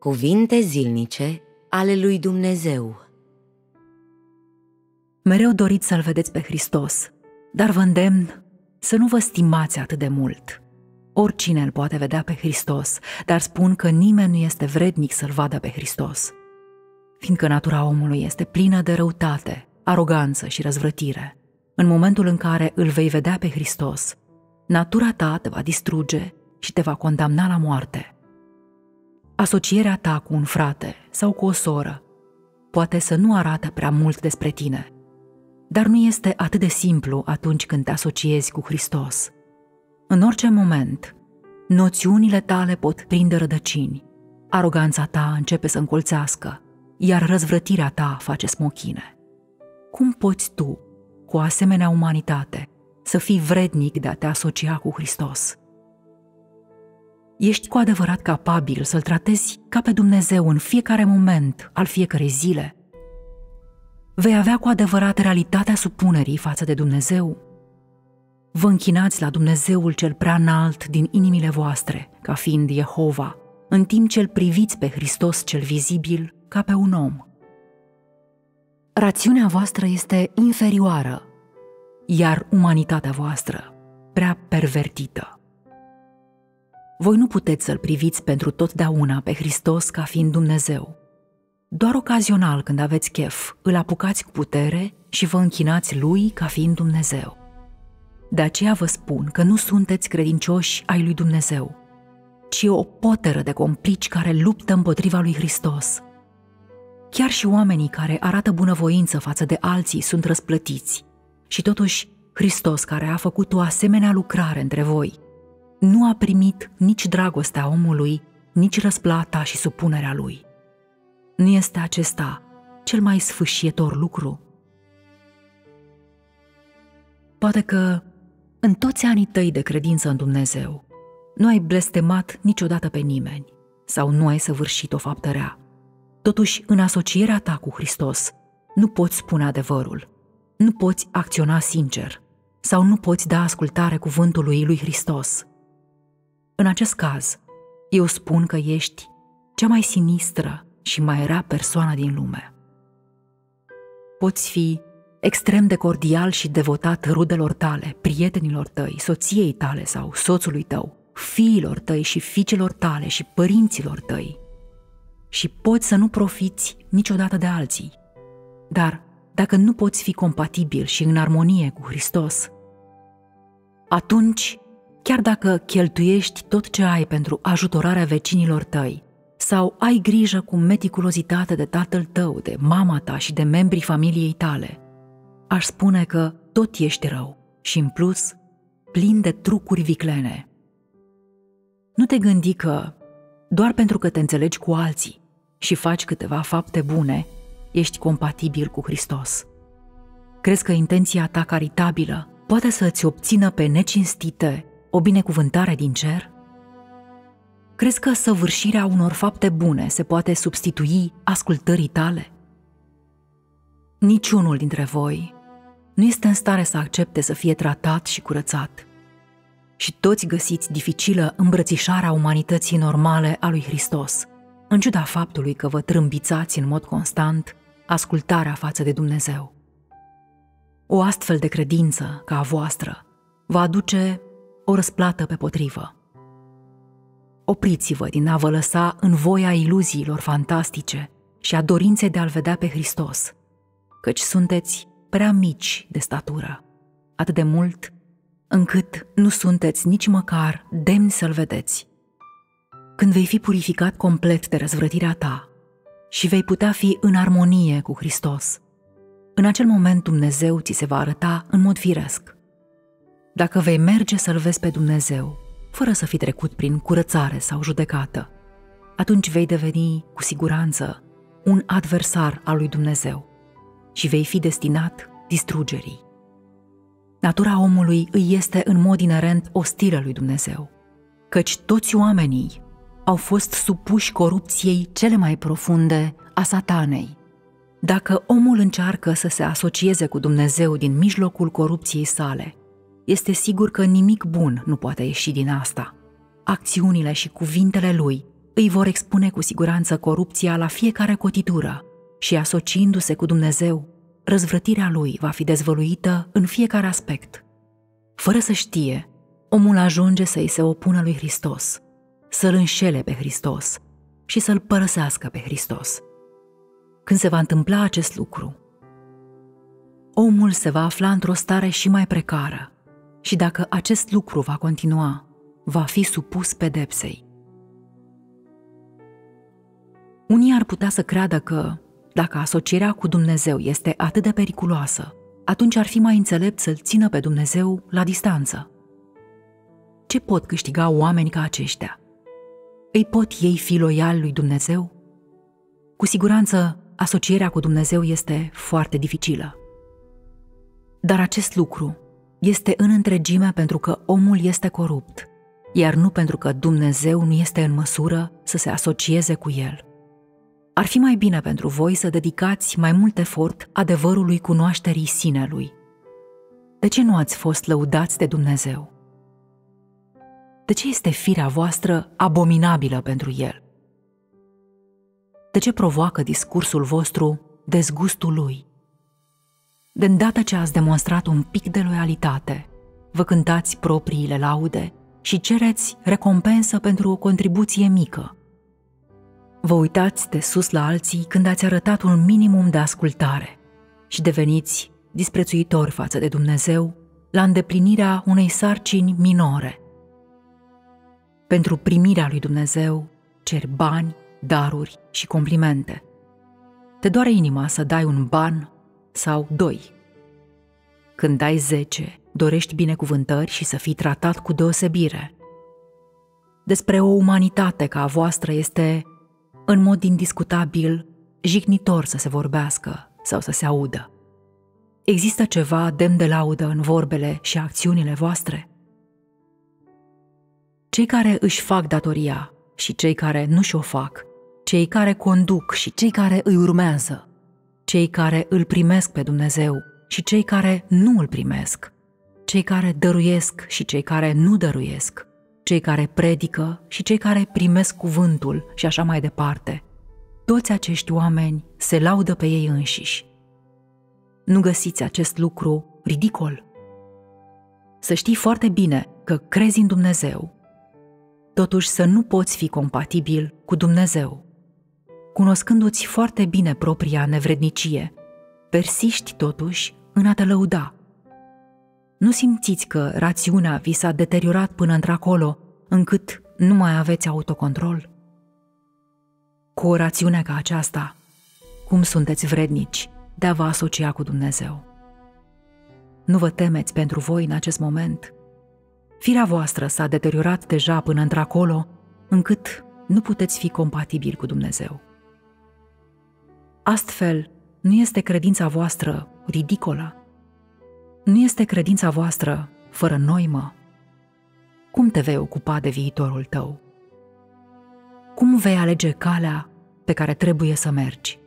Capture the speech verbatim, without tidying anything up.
Cuvinte zilnice ale lui Dumnezeu. Mereu doriți să-L vedeți pe Hristos, dar vă îndemn să nu vă stimați atât de mult. Oricine îl poate vedea pe Hristos, dar spun că nimeni nu este vrednic să-L vadă pe Hristos, fiindcă natura omului este plină de răutate, aroganță și răzvrătire. În momentul în care îl vei vedea pe Hristos, natura ta te va distruge și te va condamna la moarte. Asocierea ta cu un frate sau cu o soră poate să nu arate prea mult despre tine, dar nu este atât de simplu atunci când te asociezi cu Hristos. În orice moment, noțiunile tale pot prinde rădăcini, aroganța ta începe să încolțească, iar răzvrătirea ta face smochine. Cum poți tu, cu o asemenea umanitate, să fii vrednic de a te asocia cu Hristos? Ești cu adevărat capabil să-L tratezi ca pe Dumnezeu în fiecare moment al fiecărei zile? Vei avea cu adevărat realitatea supunerii față de Dumnezeu? Vă închinați la Dumnezeul cel prea înalt din inimile voastre, ca fiind Jehova, în timp ce îl priviți pe Hristos cel vizibil ca pe un om. Rațiunea voastră este inferioară, iar umanitatea voastră prea pervertită. Voi nu puteți să-L priviți pentru totdeauna pe Hristos ca fiind Dumnezeu. Doar ocazional, când aveți chef, îl apucați cu putere și vă închinați Lui ca fiind Dumnezeu. De aceea vă spun că nu sunteți credincioși ai lui Dumnezeu, ci o poteră de complici care luptă împotriva lui Hristos. Chiar și oamenii care arată bunăvoință față de alții sunt răsplătiți, și totuși Hristos, care a făcut o asemenea lucrare între voi, nu a primit nici dragostea omului, nici răsplata și supunerea lui. Nu este acesta cel mai sfâșietor lucru? Poate că în toți anii tăi de credință în Dumnezeu nu ai blestemat niciodată pe nimeni sau nu ai săvârșit o faptă rea. Totuși, în asocierea ta cu Hristos, nu poți spune adevărul, nu poți acționa sincer sau nu poți da ascultare cuvântului lui Hristos. În acest caz, eu spun că ești cea mai sinistră și mai rea persoană din lume. Poți fi extrem de cordial și devotat rudelor tale, prietenilor tăi, soției tale sau soțului tău, fiilor tăi și fiicelor tale și părinților tăi. Și poți să nu profiți niciodată de alții. Dar dacă nu poți fi compatibil și în armonie cu Hristos, atunci, chiar dacă cheltuiești tot ce ai pentru ajutorarea vecinilor tăi, sau ai grijă cu meticulozitate de tatăl tău, de mama ta și de membrii familiei tale, aș spune că tot ești rău și, în plus, plin de trucuri viclene. Nu te gândi că, doar pentru că te înțelegi cu alții și faci câteva fapte bune, ești compatibil cu Hristos. Crezi că intenția ta caritabilă poate să îți obțină pe necinstite o binecuvântare din cer? Crezi că săvârșirea unor fapte bune se poate substitui ascultării tale? Niciunul dintre voi nu este în stare să accepte să fie tratat și curățat. Și toți găsiți dificilă îmbrățișarea umanității normale a lui Hristos, în ciuda faptului că vă trâmbițați în mod constant ascultarea față de Dumnezeu. O astfel de credință ca a voastră va aduce o răsplată pe potrivă. Opriți-vă din a vă lăsa în voia iluziilor fantastice și a dorinței de a-L vedea pe Hristos, căci sunteți prea mici de statură, atât de mult încât nu sunteți nici măcar demni să-L vedeți. Când vei fi purificat complet de răzvrătirea ta și vei putea fi în armonie cu Hristos, în acel moment Dumnezeu ți se va arăta în mod firesc. Dacă vei merge să-L vezi pe Dumnezeu, fără să fi trecut prin curățare sau judecată, atunci vei deveni, cu siguranță, un adversar al lui Dumnezeu și vei fi destinat distrugerii. Natura omului îi este în mod inerent ostilă lui Dumnezeu, căci toți oamenii au fost supuși corupției cele mai profunde a Satanei. Dacă omul încearcă să se asocieze cu Dumnezeu din mijlocul corupției sale, este sigur că nimic bun nu poate ieși din asta. Acțiunile și cuvintele lui îi vor expune cu siguranță corupția la fiecare cotitură și, asociindu-se cu Dumnezeu, răzvrătirea lui va fi dezvăluită în fiecare aspect. Fără să știe, omul ajunge să-i se opună lui Hristos, să-L înșele pe Hristos și să-L părăsească pe Hristos. Când se va întâmpla acest lucru, omul se va afla într-o stare și mai precară și dacă acest lucru va continua, va fi supus pedepsei. Unii ar putea să creadă că, dacă asocierea cu Dumnezeu este atât de periculoasă, atunci ar fi mai înțelept să-L țină pe Dumnezeu la distanță. Ce pot câștiga oameni ca aceștia? Îi pot ei fi loiali lui Dumnezeu? Cu siguranță, asocierea cu Dumnezeu este foarte dificilă. Dar acest lucru este în întregime pentru că omul este corupt, iar nu pentru că Dumnezeu nu este în măsură să se asocieze cu el. Ar fi mai bine pentru voi să dedicați mai mult efort adevărului cunoașterii sinelui. De ce nu ați fost lăudați de Dumnezeu? De ce este firea voastră abominabilă pentru El? De ce provoacă discursul vostru dezgustul Lui? De îndată ce ați demonstrat un pic de loialitate, vă cântați propriile laude și cereți recompensă pentru o contribuție mică. Vă uitați de sus la alții când ați arătat un minimum de ascultare și deveniți disprețuitori față de Dumnezeu la îndeplinirea unei sarcini minore. Pentru primirea lui Dumnezeu ceri bani, daruri și complimente. Te doare inima să dai un ban sau doi. Când dai zece, dorești binecuvântări și să fii tratat cu deosebire. Despre o umanitate ca a voastră este, în mod indiscutabil, jignitor să se vorbească sau să se audă. Există ceva demn de laudă în vorbele și acțiunile voastre? Cei care își fac datoria și cei care nu și-o fac, cei care conduc și cei care îi urmează, cei care îl primesc pe Dumnezeu și cei care nu îl primesc, cei care dăruiesc și cei care nu dăruiesc, cei care predică și cei care primesc cuvântul și așa mai departe. Toți acești oameni se laudă pe ei înșiși. Nu găsiți acest lucru ridicol? Să știi foarte bine că crezi în Dumnezeu, totuși să nu poți fi compatibil cu Dumnezeu. Cunoscându-ți foarte bine propria nevrednicie, persiști totuși în a te lăuda. Nu simțiți că rațiunea vi s-a deteriorat până într-acolo, încât nu mai aveți autocontrol? Cu o rațiune ca aceasta, cum sunteți vrednici de a vă asocia cu Dumnezeu? Nu vă temeți pentru voi în acest moment? Firea voastră s-a deteriorat deja până într-acolo, încât nu puteți fi compatibili cu Dumnezeu. Astfel, nu este credința voastră ridicolă? Nu este credința voastră fără noimă? Cum te vei ocupa de viitorul tău? Cum vei alege calea pe care trebuie să mergi?